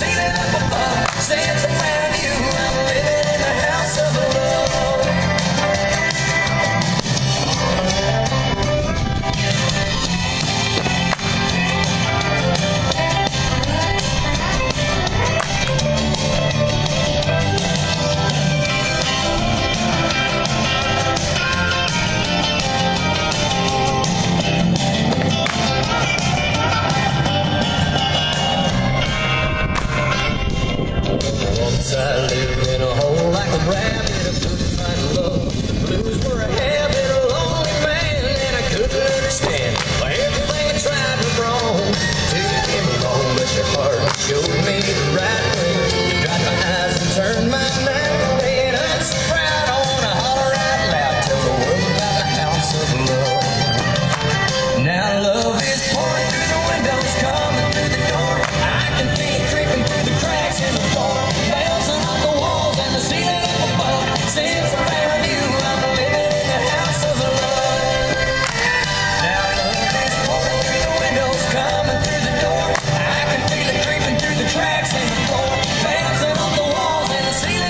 seen it up above. Since I found you, I'm living in the house of love. I lived in a hole like a rabbit, I couldn't find love. The blues were a habit, a lonely man, and I couldn't understand why everything I tried was wrong. Till you came along, but your heart showed me the right way.